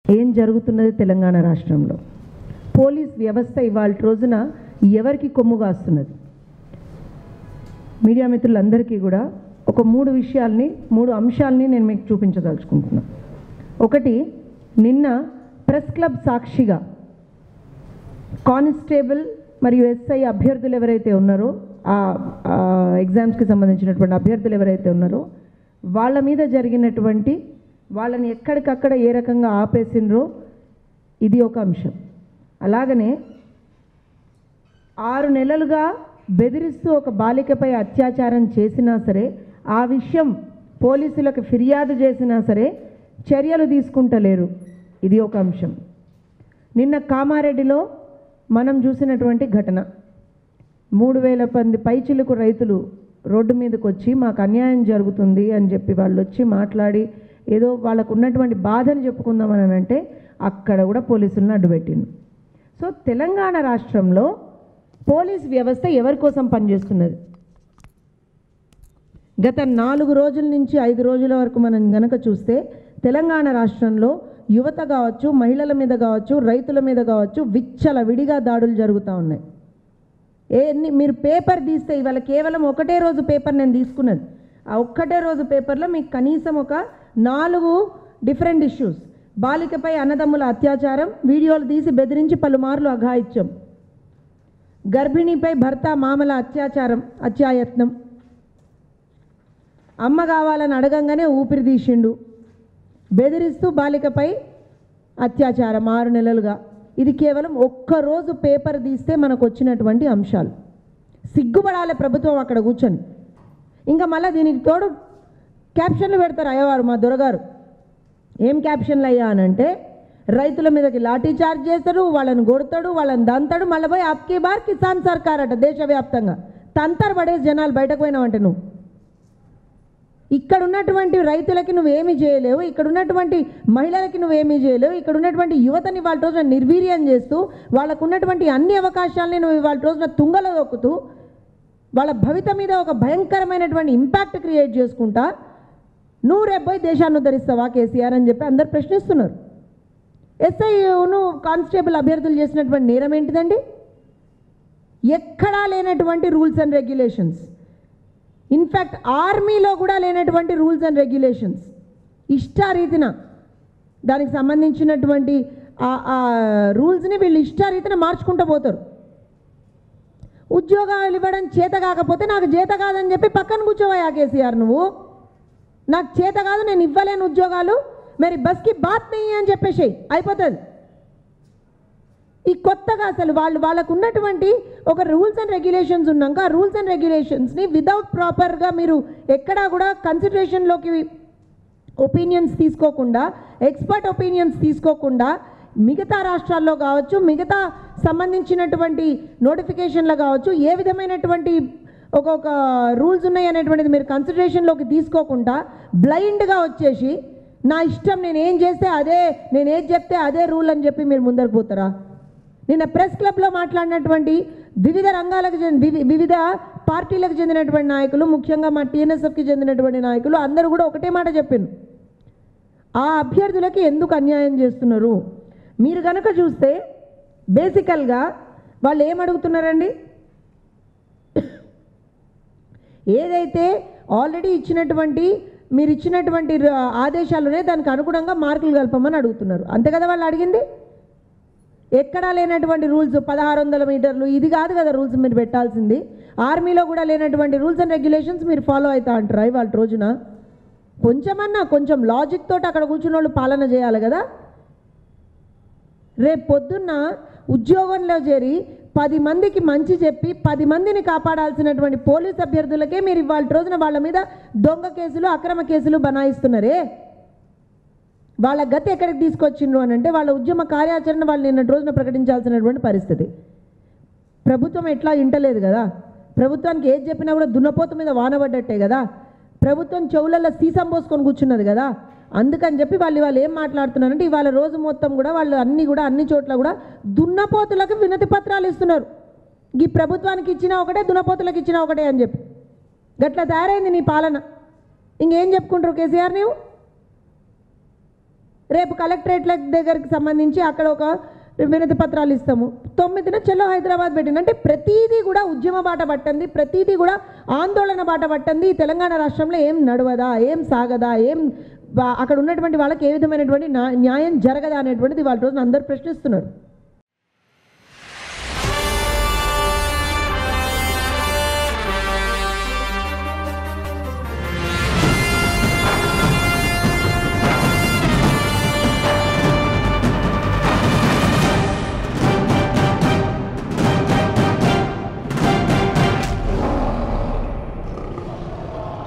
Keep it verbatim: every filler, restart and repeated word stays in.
ఏం జరుగుతున్నది తెలంగాణ రాష్ట్రంలో? పోలీస్ వ్యవస్థ ఇవాళ రోజున ఎవరికి కొమ్ము కాస్తున్నది? మీడియా మిత్రులందరికీ కూడా ఒక మూడు విషయాల్ని మూడు అంశాలని నేను మీకు చూపించదలుచుకుంటున్నాను. ఒకటి, నిన్న ప్రెస్ క్లబ్ సాక్షిగా కానిస్టేబుల్ మరియు ఎస్ఐ అభ్యర్థులు ఎవరైతే ఉన్నారో, ఆ ఎగ్జామ్స్కి సంబంధించినటువంటి అభ్యర్థులు ఎవరైతే ఉన్నారో వాళ్ళ మీద జరిగినటువంటి, వాళ్ళని ఎక్కడికక్కడ ఏ రకంగా ఆపేసినరో ఇది ఒక అంశం. అలాగనే ఆరు నెలలుగా బెదిరిస్తూ ఒక బాలికపై అత్యాచారం చేసినా సరే, ఆ విషయం పోలీసులకు ఫిర్యాదు చేసినా సరే చర్యలు తీసుకుంటలేరు, ఇది ఒక అంశం. నిన్న కామారెడ్డిలో మనం చూసినటువంటి ఘటన, మూడు వేల మంది పైచిలకు రైతులు రోడ్డు మీదకి వచ్చి మాకు అన్యాయం జరుగుతుంది అని చెప్పి వాళ్ళు వచ్చి మాట్లాడి ఏదో వాళ్ళకు ఉన్నటువంటి బాధను చెప్పుకుందామని అంటే అక్కడ కూడా పోలీసులను అడ్డుపెట్టిండు. సో తెలంగాణ రాష్ట్రంలో పోలీస్ వ్యవస్థ ఎవరి కోసం పనిచేస్తున్నది? గత నాలుగు రోజుల నుంచి ఐదు రోజుల వరకు మనం గనక చూస్తే తెలంగాణ రాష్ట్రంలో యువత కావచ్చు, మహిళల మీద కావచ్చు, రైతుల మీద కావచ్చు విచ్చల విడిగా దాడులు జరుగుతూ ఉన్నాయి. ఏ మీరు పేపర్ తీస్తే ఇవాళ కేవలం ఒకటే రోజు పేపర్ నేను తీసుకున్నది, ఆ ఒక్కటే రోజు పేపర్లో మీకు కనీసం ఒక నాలుగు డిఫరెంట్ ఇష్యూస్, బాలికపై అన్నదమ్ముల అత్యాచారం, వీడియోలు తీసి బెదిరించి పలుమార్లు అఘాయిత్యం, గర్భిణిపై భర్త మామల అత్యాచారం అత్యాయత్నం, అమ్మ కావాలని అడగంగానే ఊపిరి తీసిండు, బెదిరిస్తూ బాలికపై అత్యాచారం ఆరు నెలలుగా. ఇది కేవలం ఒక్కరోజు పేపర్ తీస్తే మనకు వచ్చినటువంటి అంశాలు. సిగ్గుపడాలి ప్రభుత్వం అక్కడ కూర్చొని. ఇంకా మళ్ళీ దీనికి తోడు క్యాప్షన్లు పెడతారు అయ్యవారు, మా దొరగారు. ఏం క్యాప్షన్లు అయ్యా అనంటే, రైతుల మీదకి లాఠీ చార్జ్ చేస్తాడు, వాళ్ళని కొడతాడు, వాళ్ళని దంతాడు, మళ్ళీ పోయి అబ్కీ బార్ కిసాన్ సర్కార్ అట దేశవ్యాప్తంగా తంతర్ పడేసి జనాలు బయటకు పోయినావంటే నువ్వు ఇక్కడ ఉన్నటువంటి రైతులకి నువ్వేమీ చేయలేవు, ఇక్కడ ఉన్నటువంటి మహిళలకి నువ్వేమీ చేయలేవు, ఇక్కడ ఉన్నటువంటి యువతని వాళ్ళ రోజున నిర్వీర్యం చేస్తూ వాళ్ళకు ఉన్నటువంటి అన్ని అవకాశాలని నువ్వు వాళ్ళ రోజున తుంగలో దొక్కుతూ వాళ్ళ భవిత మీద ఒక భయంకరమైనటువంటి ఇంపాక్ట్ క్రియేట్ చేసుకుంటా నువ్వు రేపు పోయి దేశాన్ని ఉద్ధరిస్తావా కేసీఆర్ అని చెప్పి అందరు ప్రశ్నిస్తున్నారు. ఎస్ఐను కానిస్టేబుల్ అభ్యర్థులు చేసినటువంటి నేరం ఏంటిదండి? ఎక్కడా లేనటువంటి రూల్స్ అండ్ రెగ్యులేషన్స్, ఇన్ఫ్యాక్ట్ ఆర్మీలో కూడా లేనటువంటి రూల్స్ అండ్ రెగ్యులేషన్స్ ఇష్టారీతిన దానికి సంబంధించినటువంటి ఆ రూల్స్ని వీళ్ళు ఇష్టారీతిన మార్చుకుంటూ పోతారు. ఉద్యోగాలు ఇవ్వడం చేత కాకపోతే నాకు చేత కాదని చెప్పి పక్కన కూర్చోవా కేసీఆర్, నువ్వు నాకు చేత కాదు నేను ఇవ్వలేను ఉద్యోగాలు, మరి బస్కి బాత్ నెయ్యి అని చెప్పేసి అయిపోతుంది. ఈ కొత్తగా అసలు వాళ్ళు వాళ్ళకు ఉన్నటువంటి ఒక రూల్స్ అండ్ రెగ్యులేషన్స్ ఉన్నాక ఆ రూల్స్ అండ్ రెగ్యులేషన్స్ని వితౌట్ ప్రాపర్గా మీరు ఎక్కడా కూడా కన్సిడరేషన్లోకి ఒపీనియన్స్ తీసుకోకుండా, ఎక్స్పర్ట్ ఒపీనియన్స్ తీసుకోకుండా మిగతా రాష్ట్రాల్లో కావచ్చు, మిగతా సంబంధించినటువంటి నోటిఫికేషన్లు కావచ్చు, ఏ విధమైనటువంటి ఒక్కొక్క రూల్స్ ఉన్నాయి అనేటువంటిది మీరు కన్సిడరేషన్లోకి తీసుకోకుండా బ్లైండ్గా వచ్చేసి నా ఇష్టం నేను ఏం చేస్తే అదే, నేను ఏది చెప్తే అదే రూల్ అని చెప్పి మీరు ముందరకు పోతారా? నిన్న ప్రెస్ క్లబ్లో మాట్లాడినటువంటి వివిధ రంగాలకు వివిధ పార్టీలకు చెందినటువంటి నాయకులు, ముఖ్యంగా మా టీఎన్ఎస్ఎఫ్కి చెందినటువంటి నాయకులు అందరూ కూడా ఒకటే మాట చెప్పారు, ఆ అభ్యర్థులకి ఎందుకు అన్యాయం చేస్తున్నారు? మీరు కనుక చూస్తే బేసికల్గా వాళ్ళు ఏమడుగుతున్నారండి, ఏదైతే ఆల్రెడీ ఇచ్చినటువంటి మీరు ఇచ్చినటువంటి ఆదేశాలునే దానికి అనుగుణంగా మార్కులు కలపమని అడుగుతున్నారు, అంతే కదా వాళ్ళు అడిగింది. ఎక్కడా లేనటువంటి రూల్స్, పదహారు వందల మీటర్లు ఇది కాదు కదా రూల్స్ మీరు పెట్టాల్సింది. ఆర్మీలో కూడా లేనటువంటి రూల్స్ అండ్ రెగ్యులేషన్స్ మీరు ఫాలో అవుతా అంటారా ఇవాళ రోజున? కొంచెమన్నా కొంచెం లాజిక్ తోటి అక్కడ కూర్చున్న వాళ్ళు పాలన చేయాలి కదా. రేపు పొద్దున్న ఉద్యోగంలో చేరి పది మందికి మంచి చెప్పి పది మందిని కాపాడాల్సినటువంటి పోలీస్ అభ్యర్థులకే మీరు ఇవాళ రోజున వాళ్ళ మీద దొంగ కేసులు, అక్రమ కేసులు బనాయిస్తున్నారే. వాళ్ళ గతి ఎక్కడికి తీసుకొచ్చిండ్రు అని అంటే వాళ్ళ ఉద్యమ కార్యాచరణ వాళ్ళు నిన్న రోజున ప్రకటించాల్సినటువంటి పరిస్థితి. ప్రభుత్వం ఎట్లా ఇంటలేదు కదా, ప్రభుత్వానికి ఏది చెప్పినా కూడా దున్నపోతు మీద వానబడ్డట్టే కదా, ప్రభుత్వం చెవులలో సీసం పోసుకొని కూర్చున్నది కదా. అందుకని చెప్పి వాళ్ళు ఇవాళ ఏం మాట్లాడుతున్నారంటే ఇవాళ రోజు మొత్తం కూడా వాళ్ళు అన్ని కూడా అన్ని చోట్ల కూడా దున్నపోతులకు వినతి పత్రాలు ఇస్తున్నారు. ఈ ప్రభుత్వానికి ఇచ్చినా ఒకటే, దున్నపోతులకు ఇచ్చినా ఒకటే అని చెప్పి గట్లా తయారైంది నీ పాలన. ఇంకేం చెప్పుకుంటారు కేసీఆర్? నీవు రేపు కలెక్టరేట్ల దగ్గరికి సంబంధించి అక్కడ ఒక వినతి పత్రాలు ఇస్తాము. తొమ్మిదిన చలో హైదరాబాద్ పెట్టింది. అంటే ప్రతిదీ కూడా ఉద్యమ బాట పట్టండి, ప్రతిదీ కూడా ఆందోళన బాట పట్టండి. తెలంగాణ రాష్ట్రంలో ఏం నడవదా, ఏం సాగదా, ఏం అక్కడ ఉన్నటువంటి వాళ్ళకి ఏ విధమైనటువంటి న్యాయం జరగదా అనేటువంటిది వాళ్ళ రోజున అందరూ ప్రశ్నిస్తున్నారు.